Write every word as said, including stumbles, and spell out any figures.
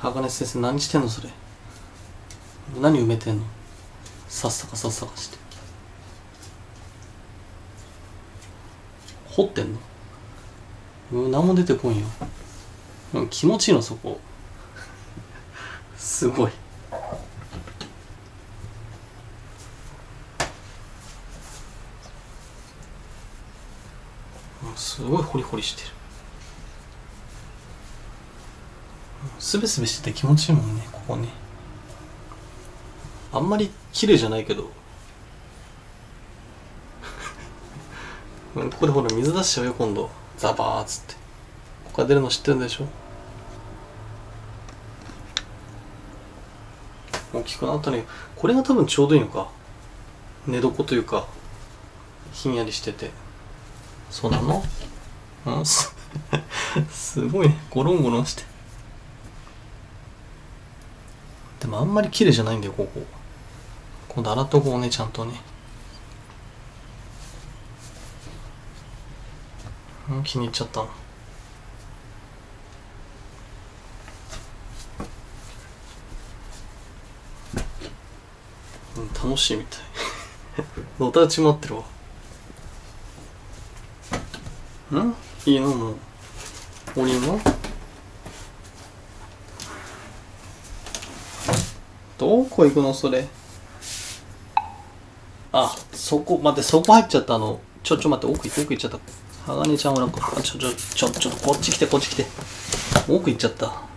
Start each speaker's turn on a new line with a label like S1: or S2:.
S1: 鋼先生何してんのそれ。何埋めてんの。さっさかさっさかして掘ってんの。うん、何も出てこんよ。うん、気持ちいいのそこ。すごい。すごいホリホリしてる。すべすべしてて気持ちいいもんね、ここね。あんまり綺麗じゃないけどここでほら水出しちゃうよ今度。ザバーっつってここから出るの知ってるんでしょ。大きくなったね。これが多分ちょうどいいのか。寝床というかひんやりしてて。そうなの。うんすすごいね、ゴロンゴロンして。でもあんまり綺麗じゃないんだよここ。今度洗っとこうね、ちゃんとね。うん、気に入っちゃったの。うん、楽しいみたいのたうち回ってるわ。んいいのもう降りんの。どこ行くのそれ。あ、そこ待って、そこ入っちゃった。あのちょちょ待って、奥奥行っちゃった。鋼ちゃんはなんか、ちょちょちょちょっとこっち来てこっち来て。奥行っちゃった。